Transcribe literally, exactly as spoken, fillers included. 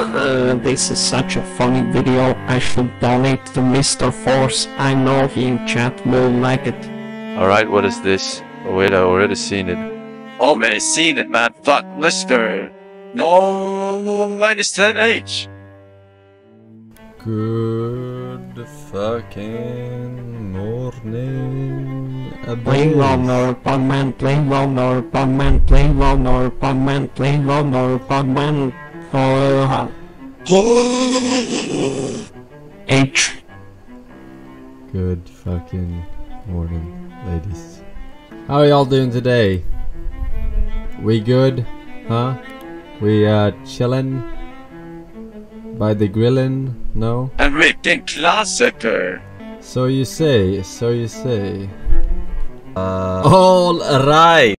Uh, this is such a funny video. I should donate to Mister Force. I know he in chat will like it. Alright, what is this? Oh wait, I already seen it. Already seen it, man. Fuck, Mister No, minus ten H. Good fucking morning. Playing on our man, playing on our man, playing on our man, playing on our man. Uh, H. Good fucking morning, ladies. How are y'all doing today? We good? Huh? We uh chillin' by the grillin'? No? American Classicer. So you say, so you say. Uh, all right.